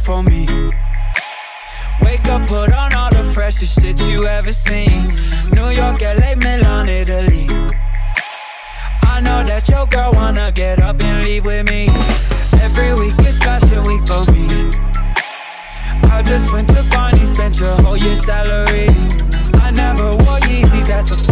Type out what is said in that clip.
for me. Wake up, put on all the freshest shit you ever seen. New York, LA, Milan, Italy. I know that your girl wanna get up and leave with me. Every week is fashion week for me. I just went to Barney, spent your whole year's salary. I never wore Yeezys, that's a